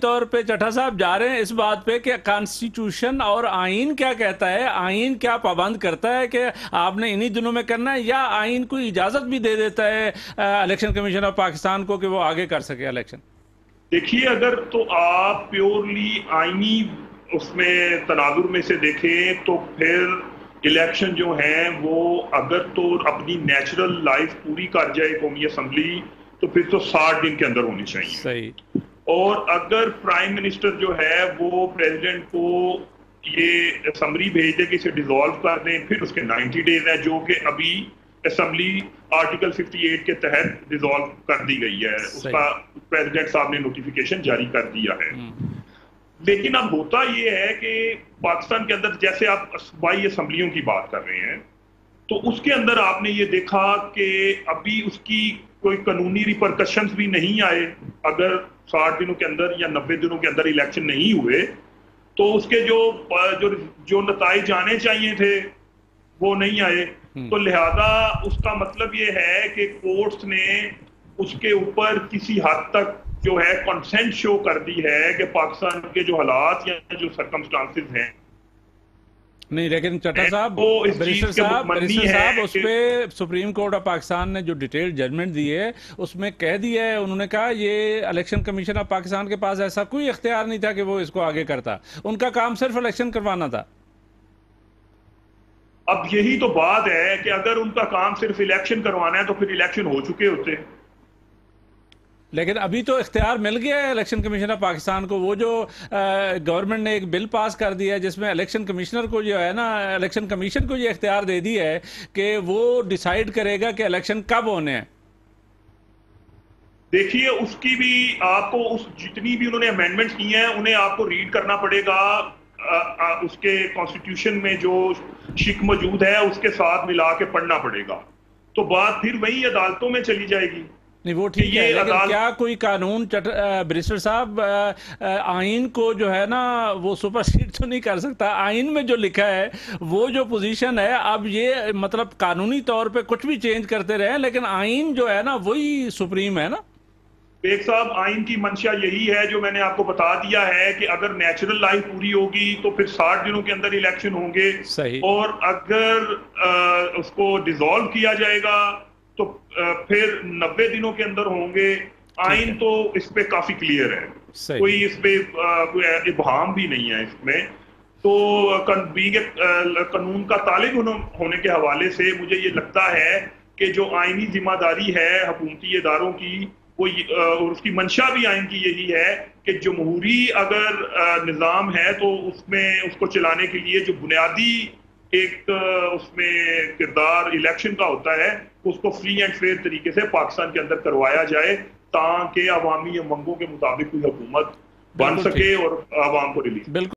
तौर पे चट्टा साहब जा रहे हैं इस बात पे कि कॉन्स्टिट्यूशन और आइन क्या कहता है, आइन क्या पाबंद करता है कि आपने इन्हीं दिनों में करना है, या आइन को इजाजत भी दे देता है इलेक्शन कमीशन ऑफ पाकिस्तान को कि वो आगे कर सके इलेक्शन? देखिए, अगर तो आप प्योरली आईनी उसमें तनाजुर में से देखें तो फिर इलेक्शन जो है वो अगर तो अपनी नेचुरल लाइफ पूरी कर जाए कौमी असम्बली तो फिर तो 60 दिन के अंदर होनी चाहिए। सही। और अगर प्राइम मिनिस्टर जो है वो प्रेसिडेंट को ये समरी भेज दे कि इसे डिसॉल्व कर दें, फिर उसके 90 डेज है, जो कि अभी असेंबली आर्टिकल 58 के तहत डिसॉल्व कर दी गई है। उसका प्रेसिडेंट साहब ने नोटिफिकेशन जारी कर दिया है। लेकिन अब होता ये है कि पाकिस्तान के अंदर जैसे आप सूबाई असम्बलियों की बात कर रहे हैं तो उसके अंदर आपने ये देखा कि अभी उसकी कोई कानूनी रिपरकशंस भी नहीं आए। अगर 60 दिनों के अंदर या 90 दिनों के अंदर इलेक्शन नहीं हुए तो उसके जो जो जो नताइज आने चाहिए थे वो नहीं आए। तो लिहाजा उसका मतलब ये है कि कोर्ट्स ने उसके ऊपर किसी हद तक जो है कंसेंट शो कर दी है कि पाकिस्तान के जो हालात या जो सर्कमस्टांसेस हैं। नहीं, लेकिन चट्टा साहब, बैरिस्टर साहब उस पे सुप्रीम कोर्ट ऑफ पाकिस्तान ने जो डिटेल जजमेंट दी है उसमें कह दिया है, उन्होंने कहा ये इलेक्शन कमीशन ऑफ पाकिस्तान के पास ऐसा कोई इख्तियार नहीं था कि वो इसको आगे करता, उनका काम सिर्फ इलेक्शन करवाना था। अब यही तो बात है कि अगर उनका काम सिर्फ इलेक्शन करवाना है तो फिर इलेक्शन हो चुके होते। लेकिन अभी तो इख्तियार मिल गया है इलेक्शन कमीशन ऑफ पाकिस्तान को। वो जो गवर्नमेंट ने एक बिल पास कर दिया है जिसमें इलेक्शन कमिश्नर को जो है ना, इलेक्शन कमीशन को ये इख्तियार दे दी है कि वो डिसाइड करेगा कि इलेक्शन कब होने हैं। देखिए, उसकी भी आपको उस जितनी भी उन्होंने अमेंडमेंट्स की हैं उन्हें आपको रीड करना पड़ेगा। उसके कॉन्स्टिट्यूशन में जो शिक मौजूद है उसके साथ मिला के पढ़ना पड़ेगा, तो बात फिर वही अदालतों में चली जाएगी। नहीं वो ठीक है, लेकिन क्या कोई कानून बैरिस्टर साहब आइन को जो है ना वो सुपरसीड तो नहीं कर सकता? आइन में जो लिखा है वो जो पोजीशन है, अब ये मतलब कानूनी तौर पे कुछ भी चेंज करते रहे लेकिन आइन जो है ना वही सुप्रीम है ना। बेग साहब, आइन की मंशा यही है जो मैंने आपको बता दिया है कि अगर नेचुरल लाइफ पूरी होगी तो फिर 60 दिनों के अंदर इलेक्शन होंगे। सही। और अगर उसको डिसॉल्व किया जाएगा तो फिर 90 दिनों के अंदर होंगे। आइन तो इस पे काफी क्लियर है, कोई इस पे कोई इबहाम भी नहीं है इसमें। तो कानून का तालिब होने के हवाले से मुझे ये लगता है कि जो आइनी जिम्मेदारी है हुकूमती इदारों की वो और उसकी मंशा भी आइन की यही है कि जमहूरी अगर निज़ाम है तो उसमें उसको चलाने के लिए जो बुनियादी एक उसमें किरदार इलेक्शन का होता है उसको फ्री एंड फेयर तरीके से पाकिस्तान के अंदर करवाया जाए ताकि अवामी मंगों के मुताबिक कोई हुकूमत बन सके और आवाम को रिलीफ।